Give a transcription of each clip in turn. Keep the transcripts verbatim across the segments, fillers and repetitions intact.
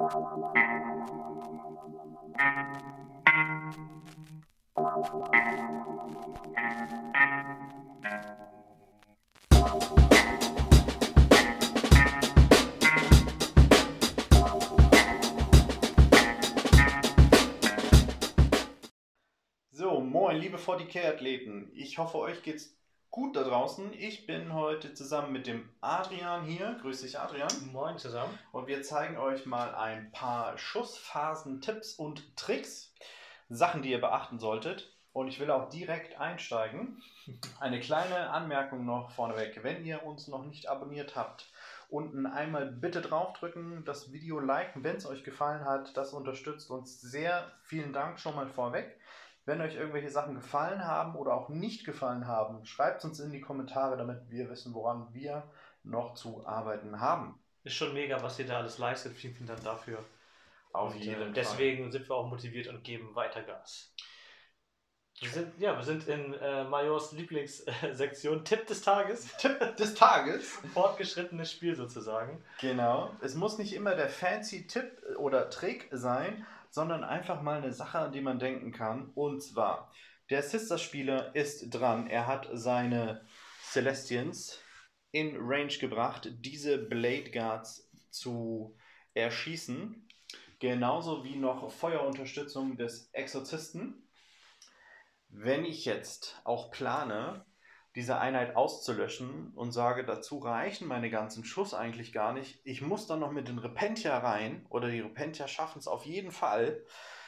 So, moin liebe forty K-Athleten. Ich hoffe, euch geht's gut da draußen. Ich bin heute zusammen mit dem Adrian hier. Grüß dich, Adrian. Moin zusammen. Und wir zeigen euch mal ein paar Schussphasen, Tipps und Tricks. Sachen, die ihr beachten solltet. Und ich will auch direkt einsteigen. Eine kleine Anmerkung noch vorneweg. Wenn ihr uns noch nicht abonniert habt, unten einmal bitte draufdrücken, das Video liken, wenn es euch gefallen hat. Das unterstützt uns sehr. Vielen Dank schon mal vorweg. Wenn euch irgendwelche Sachen gefallen haben oder auch nicht gefallen haben, schreibt es uns in die Kommentare, damit wir wissen, woran wir noch zu arbeiten haben. Ist schon mega, was ihr da alles leistet. Vielen, vielen Dank dafür. Auf und, jeden äh, Fall. Deswegen sind wir auch motiviert und geben weiter Gas. Wir sind, ja, wir sind in äh, Majors Lieblingssektion Tipp des Tages. Tipp des Tages. Fortgeschrittenes Spiel sozusagen. Genau. Es muss nicht immer der fancy Tipp oder Trick sein, sondern einfach mal eine Sache, an die man denken kann. Und zwar, der Sisters-Spieler ist dran. Er hat seine Celestians in Range gebracht, diese Blade Guards zu erschießen. Genauso wie noch Feuerunterstützung des Exorzisten. Wenn ich jetzt auch plane, diese Einheit auszulöschen und sage, dazu reichen meine ganzen Schuss eigentlich gar nicht. Ich muss dann noch mit den Repentia rein, oder die Repentia schaffen es auf jeden Fall.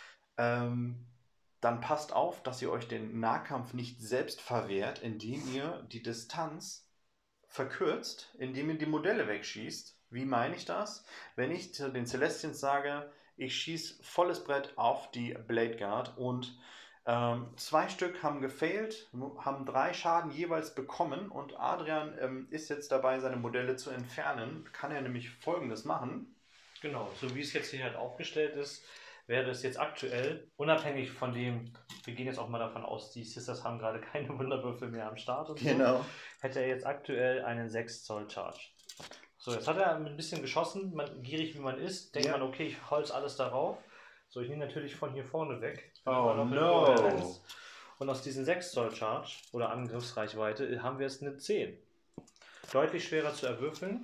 Ähm, dann passt auf, dass ihr euch den Nahkampf nicht selbst verwehrt, indem ihr die Distanz verkürzt, indem ihr die Modelle wegschießt. Wie meine ich das? Wenn ich zu den Celestians sage, ich schieße volles Brett auf die Blade Guard und Ähm, zwei Stück haben gefailt, haben drei Schaden jeweils bekommen und Adrian ähm, ist jetzt dabei, seine Modelle zu entfernen. Kann er nämlich Folgendes machen. Genau, so wie es jetzt hier halt aufgestellt ist, wäre es jetzt aktuell, unabhängig von dem, wir gehen jetzt auch mal davon aus, die Sisters haben gerade keine Wunderwürfel mehr am Start und so, Genau. hätte er jetzt aktuell einen sechs Zoll Charge. So, jetzt hat er ein bisschen geschossen, man, gierig wie man ist, denkt Ja. man, okay, ich holz alles darauf. So, ich nehme natürlich von hier vorne weg. Oh noch in no! Kohärenz. Und aus diesem sechs Zoll Charge oder Angriffsreichweite haben wir jetzt eine zehn. Deutlich schwerer zu erwürfeln.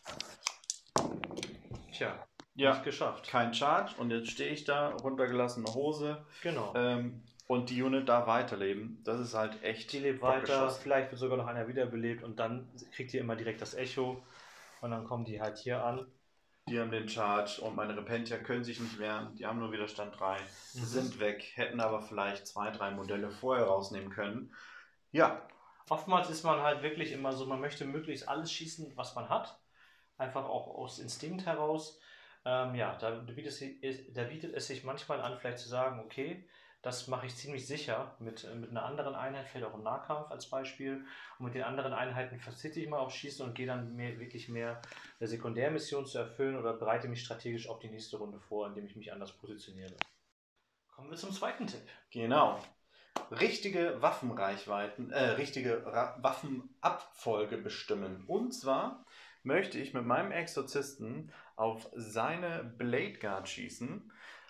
Tja, Ja, nicht geschafft. kein Charge und jetzt stehe ich da, runtergelassene Hose. Genau. Ähm, und die Unit darf weiterleben. Das ist halt echt. Die lebt weiter, vielleicht wird sogar noch einer wiederbelebt und dann kriegt ihr immer direkt das Echo und dann kommen die halt hier an. Die haben den Charge und meine Repentia können sich nicht wehren. Die haben nur Widerstand drei, mhm. sind weg, hätten aber vielleicht zwei, drei Modelle vorher rausnehmen können. Ja. Oftmals ist man halt wirklich immer so, man möchte möglichst alles schießen, was man hat. Einfach auch aus Instinkt heraus. Ähm, ja, da bietet, es, da bietet es sich manchmal an, vielleicht zu sagen, okay, das mache ich ziemlich sicher mit, mit einer anderen Einheit, vielleicht auch im Nahkampf als Beispiel. Und mit den anderen Einheiten verzichte ich mal auf Schießen und gehe dann mehr, wirklich mehr eine Sekundärmission zu erfüllen oder bereite mich strategisch auf die nächste Runde vor, indem ich mich anders positioniere. Kommen wir zum zweiten Tipp. Genau. Richtige Waffenreichweiten, äh, richtige Ra- Waffenabfolge bestimmen. Und zwar möchte ich mit meinem Exorzisten auf seine Blade Guard schießen.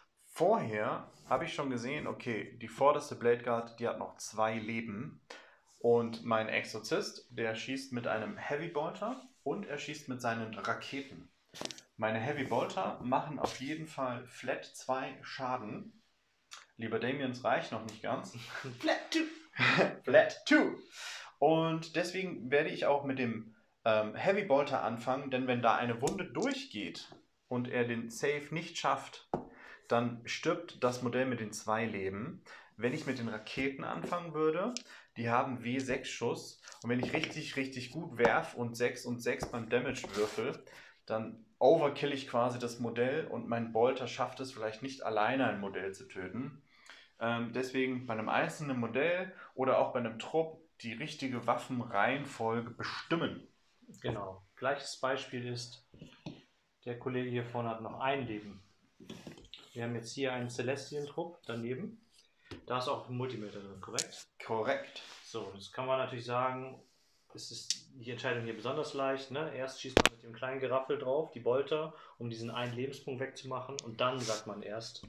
Vorher habe ich schon gesehen, okay, die vorderste Blade Guard, die hat noch zwei Leben. Und mein Exorzist, der schießt mit einem Heavy Bolter und er schießt mit seinen Raketen. Meine Heavy Bolter machen auf jeden Fall flat zwei Schaden. Lieber Damien, es reicht noch nicht ganz. Flat zwei. Flat zwei. Und deswegen werde ich auch mit dem ähm, Heavy Bolter anfangen, denn wenn da eine Wunde durchgeht und er den Save nicht schafft, dann stirbt das Modell mit den zwei Leben. Wenn ich mit den Raketen anfangen würde, die haben W sechs Schuss. Und wenn ich richtig, richtig gut werfe und sechs und sechs beim Damage würfel, dann overkill ich quasi das Modell und mein Bolter schafft es vielleicht nicht alleine ein Modell zu töten. Ähm, deswegen bei einem einzelnen Modell oder auch bei einem Trupp die richtige Waffenreihenfolge bestimmen. Genau. Gleiches Beispiel ist, der Kollege hier vorne hat noch ein Leben. Wir haben jetzt hier einen Celestian-Trupp daneben. Da ist auch ein Multimeter drin, korrekt? Korrekt. So, jetzt kann man natürlich sagen, ist es die Entscheidung hier besonders leicht. Ne? Erst schießt man mit dem kleinen Geraffel drauf, die Bolter, um diesen einen Lebenspunkt wegzumachen. Und dann sagt man erst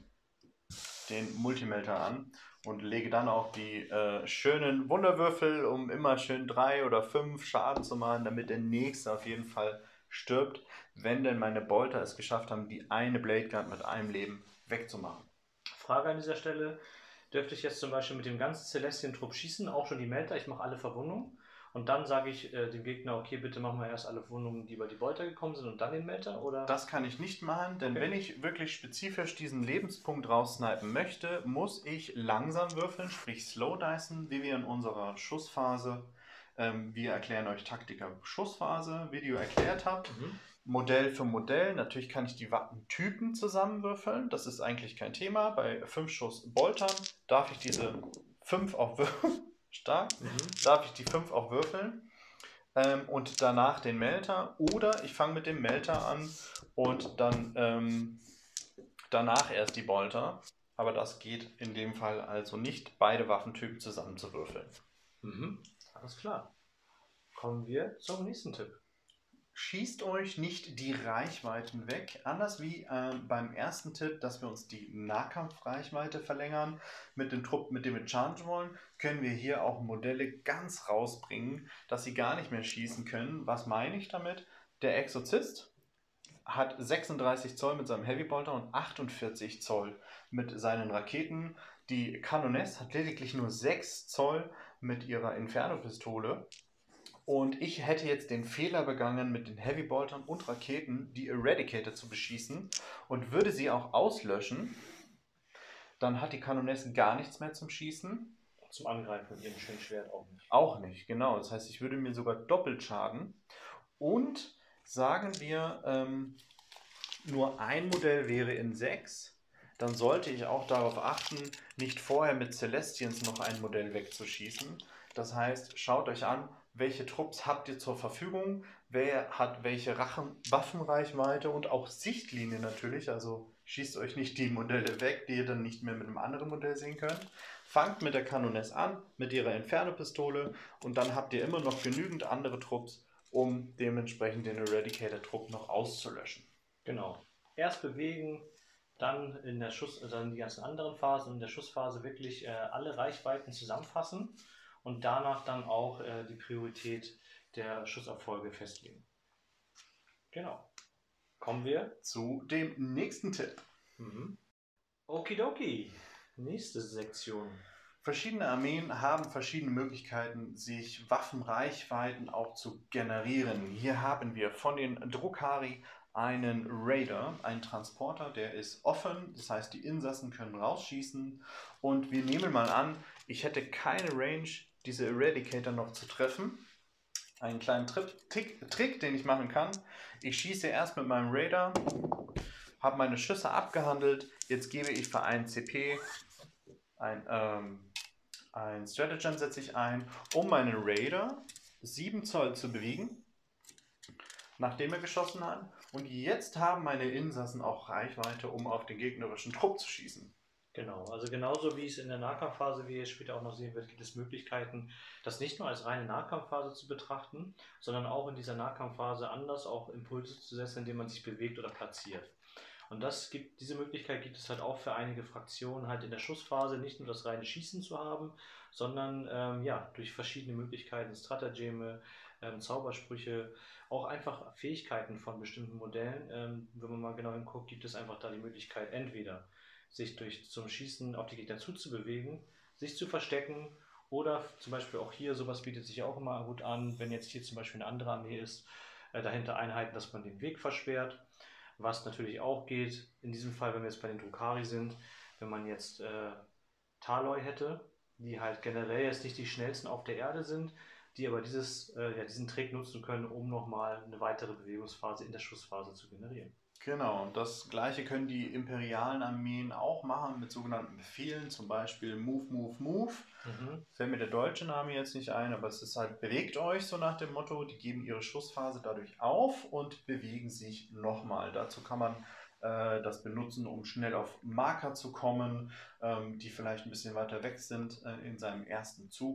den Multimelter an und lege dann auch die äh, schönen Wunderwürfel, um immer schön drei oder fünf Schaden zu machen, damit der nächste auf jeden Fall stirbt, wenn denn meine Bolter es geschafft haben, die eine Blade Gun mit einem Leben wegzumachen. Frage an dieser Stelle: Dürfte ich jetzt zum Beispiel mit dem ganzen Celestian-Trupp schießen, auch schon die Melter, ich mache alle Verwundungen und dann sage ich äh, dem Gegner, okay, bitte machen wir erst alle Verwundungen, die über die Bolter gekommen sind und dann den Melter? Oder? Das kann ich nicht machen, denn Okay. wenn ich wirklich spezifisch diesen Lebenspunkt raussnipen möchte, muss ich langsam würfeln, sprich Slow Dicen, wie wir in unserer Schussphase, ähm, wir erklären euch Taktiker Schussphase, Video erklärt habt. Mhm. Modell für Modell. Natürlich kann ich die Wappentypen zusammenwürfeln. Das ist eigentlich kein Thema. Bei fünf Schuss Boltern darf ich diese fünf auch würfeln. Stark. Mhm. Darf ich die fünf auch würfeln. Ähm, und danach den Melter. Oder ich fange mit dem Melter an und dann ähm, danach erst die Bolter. Aber das geht in dem Fall also nicht, beide Waffentypen zusammenzuwürfeln. Mhm. Alles klar. Kommen wir zum nächsten Tipp. Schießt euch nicht die Reichweiten weg, anders wie äh, beim ersten Tipp, dass wir uns die Nahkampfreichweite verlängern mit dem Trupp, mit dem wir chargen wollen, können wir hier auch Modelle ganz rausbringen, dass sie gar nicht mehr schießen können. Was meine ich damit? Der Exorzist hat sechsunddreißig Zoll mit seinem Heavy Bolter und achtundvierzig Zoll mit seinen Raketen. Die Canoness hat lediglich nur sechs Zoll mit ihrer Inferno-Pistole. Und ich hätte jetzt den Fehler begangen, mit den Heavy Boltern und Raketen die Eradicator zu beschießen und würde sie auch auslöschen. Dann hat die Kanonesse gar nichts mehr zum Schießen. Zum Angreifen mit ihrem schönen Schwert auch nicht. Auch nicht, genau. Das heißt, ich würde mir sogar doppelt schaden. Und sagen wir, ähm, nur ein Modell wäre in sechs, dann sollte ich auch darauf achten, nicht vorher mit Celestians noch ein Modell wegzuschießen. Das heißt, schaut euch an, welche Trupps habt ihr zur Verfügung, wer hat welche Rachen, Waffenreichweite und auch Sichtlinie natürlich. Also schießt euch nicht die Modelle weg, die ihr dann nicht mehr mit einem anderen Modell sehen könnt. Fangt mit der Canoness an, mit ihrer Inferno-Pistole und dann habt ihr immer noch genügend andere Trupps, um dementsprechend den Eradicator-Trupp noch auszulöschen. Genau. Erst bewegen, dann in der Schuss, dann die ganzen anderen Phasen, in der Schussphase wirklich äh, alle Reichweiten zusammenfassen und danach dann auch äh, die Priorität der Schusserfolge festlegen. Genau. Kommen wir zu dem nächsten Tipp. Mhm. Okidoki. Nächste Sektion. Verschiedene Armeen haben verschiedene Möglichkeiten, sich Waffenreichweiten auch zu generieren. Hier haben wir von den Drukhari einen Raider, einen Transporter, der ist offen, das heißt, die Insassen können rausschießen. Und wir nehmen mal an, ich hätte keine Range, diese Eradicator noch zu treffen. Einen kleinen Trick, Trick, Trick, den ich machen kann. Ich schieße erst mit meinem Raider, habe meine Schüsse abgehandelt. Jetzt gebe ich für einen C P ein, ähm, ein Stratagem setze ich ein, um meinen Raider sieben Zoll zu bewegen, nachdem er geschossen hat. Und jetzt haben meine Insassen auch Reichweite, um auf den gegnerischen Trupp zu schießen. Genau, also genauso wie es in der Nahkampfphase, wie ihr später auch noch sehen werdet, gibt es Möglichkeiten, das nicht nur als reine Nahkampfphase zu betrachten, sondern auch in dieser Nahkampfphase anders auch Impulse zu setzen, indem man sich bewegt oder platziert. Und das gibt, diese Möglichkeit gibt es halt auch für einige Fraktionen halt in der Schussphase, nicht nur das reine Schießen zu haben, sondern ähm, ja, durch verschiedene Möglichkeiten, Stratageme, ähm, Zaubersprüche, auch einfach Fähigkeiten von bestimmten Modellen. Ähm, wenn man mal genau hinguckt, gibt es einfach da die Möglichkeit, entweder sich durch zum Schießen auf die Gegner zuzubewegen, sich zu verstecken oder zum Beispiel auch hier, sowas bietet sich auch immer gut an, wenn jetzt hier zum Beispiel eine andere Armee ist, äh, dahinter Einheiten, dass man den Weg versperrt. Was natürlich auch geht, in diesem Fall, wenn wir jetzt bei den Drukhari sind, wenn man jetzt äh, Taloi hätte, die halt generell jetzt nicht die schnellsten auf der Erde sind, die aber dieses, äh, ja, diesen Trick nutzen können, um nochmal eine weitere Bewegungsphase in der Schussphase zu generieren. Genau, und das gleiche können die imperialen Armeen auch machen mit sogenannten Befehlen, zum Beispiel Move, Move, Move. Mhm. Fällt mir der deutsche Name jetzt nicht ein, aber es ist halt, bewegt euch so nach dem Motto, die geben ihre Schussphase dadurch auf und bewegen sich nochmal. Dazu kann man äh, das benutzen, um schnell auf Marker zu kommen, ähm, die vielleicht ein bisschen weiter weg sind äh, in seinem ersten Zug.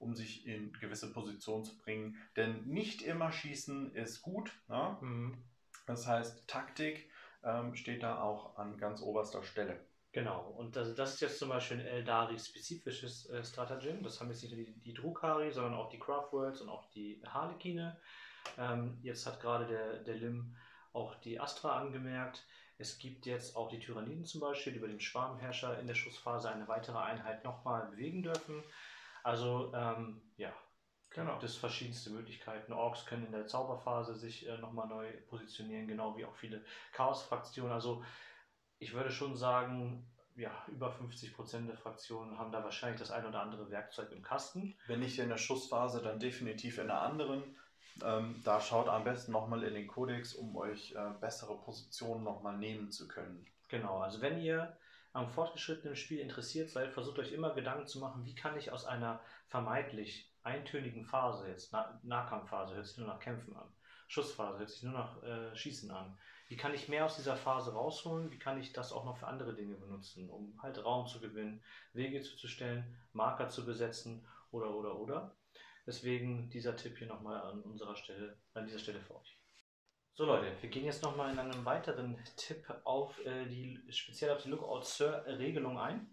um sich in gewisse Positionen zu bringen. Denn nicht immer schießen ist gut. Ne? Mhm. Das heißt, Taktik ähm, steht da auch an ganz oberster Stelle. Genau, und das, das ist jetzt zum Beispiel ein Eldari-spezifisches äh, Stratagem. Das haben jetzt nicht nur die, die Drukhari, sondern auch die Craftworlds und auch die Harlekine. Ähm, jetzt hat gerade der, der Lim auch die Astra angemerkt. Es gibt jetzt auch die Tyranniden zum Beispiel, die über den Schwarmherrscher in der Schussphase eine weitere Einheit nochmal bewegen dürfen. Also, ähm, ja, genau. Gibt es verschiedenste Möglichkeiten. Orks können in der Zauberphase sich äh, nochmal neu positionieren, genau wie auch viele Chaos-Fraktionen. Also, ich würde schon sagen, ja, über fünfzig Prozent der Fraktionen haben da wahrscheinlich das ein oder andere Werkzeug im Kasten. Wenn nicht in der Schussphase, dann definitiv in der anderen. Ähm, da schaut am besten nochmal in den Kodex, um euch äh, bessere Positionen nochmal nehmen zu können. Genau, also wenn ihr am fortgeschrittenen Spiel interessiert seid, versucht euch immer Gedanken zu machen, wie kann ich aus einer vermeintlich eintönigen Phase, jetzt nah Nahkampfphase, hört sich nur nach Kämpfen an, Schussphase, hört sich nur nach äh, Schießen an, wie kann ich mehr aus dieser Phase rausholen, wie kann ich das auch noch für andere Dinge benutzen, um halt Raum zu gewinnen, Wege zuzustellen, Marker zu besetzen oder oder oder. Deswegen dieser Tipp hier nochmal an unserer Stelle, an dieser Stelle für euch. So Leute, wir gehen jetzt nochmal in einen weiteren Tipp auf äh, die, speziell auf die Lookout-Sir-Regelung ein.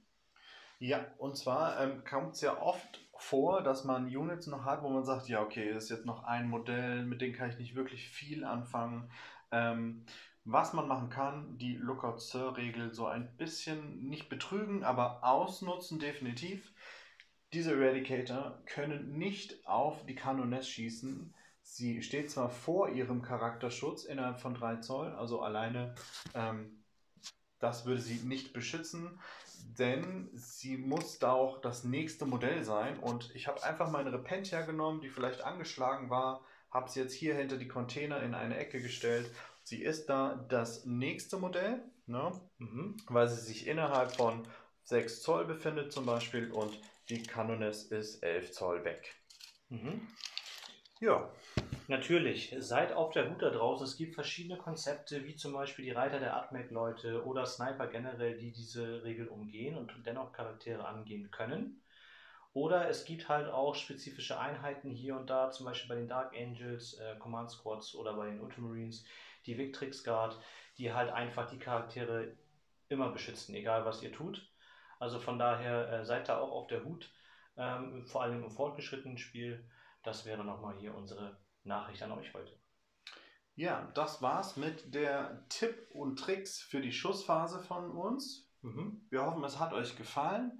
Ja, und zwar ähm, kommt es ja oft vor, dass man Units noch hat, wo man sagt, ja okay, das ist jetzt noch ein Modell, mit dem kann ich nicht wirklich viel anfangen. Ähm, was man machen kann, die Lookout-Sir-Regel so ein bisschen nicht betrügen, aber ausnutzen definitiv. Diese Eradicator können nicht auf die Kanoness schießen. Sie steht zwar vor ihrem Charakterschutz innerhalb von drei Zoll, also alleine ähm, das würde sie nicht beschützen, denn sie muss da auch das nächste Modell sein. Und ich habe einfach meine Repentia genommen, die vielleicht angeschlagen war, habe sie jetzt hier hinter die Container in eine Ecke gestellt. Sie ist da das nächste Modell, ne? Mhm. Weil sie sich innerhalb von sechs Zoll befindet zum Beispiel und die Kanoness ist elf Zoll weg. Mhm. Ja. Natürlich, seid auf der Hut da draußen. Es gibt verschiedene Konzepte, wie zum Beispiel die Reiter der Admec-Leute oder Sniper generell, die diese Regel umgehen und dennoch Charaktere angehen können. Oder es gibt halt auch spezifische Einheiten hier und da, zum Beispiel bei den Dark Angels, äh, Command Squads oder bei den Ultramarines, die Victrix Guard, die halt einfach die Charaktere immer beschützen, egal was ihr tut. Also von daher äh, seid da auch auf der Hut, ähm, vor allem im fortgeschrittenen Spiel. Das wäre nochmal hier unsere Nachricht an euch heute. Ja, das war's mit der Tipp und Tricks für die Schussphase von uns. Mhm. Wir hoffen, es hat euch gefallen.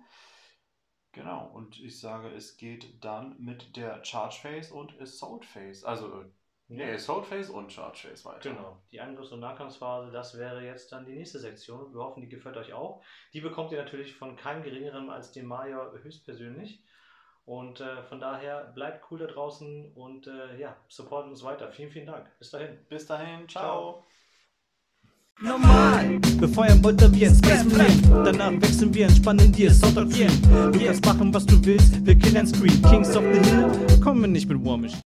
Genau, und ich sage, es geht dann mit der Charge Phase und Assault Phase. Also, ja. nee, Assault Phase und Charge Phase weiter. Genau, die Angriffs- und Nahkampfphase, das wäre jetzt dann die nächste Sektion. Wir hoffen, die gefällt euch auch. Die bekommt ihr natürlich von keinem Geringeren als dem Major höchstpersönlich. Und äh, von daher bleibt cool da draußen und äh, ja, supportet uns weiter. Vielen, vielen Dank. Bis dahin. Bis dahin. Ciao. Ciao. Normal, befeuern Bolter wie ein Space Marine. Danach wechseln wir, entspannen dir Sound of Film. Du kannst machen, was du willst, wir killen Screen. Kings of the Hill, kommen nicht mit Warmish.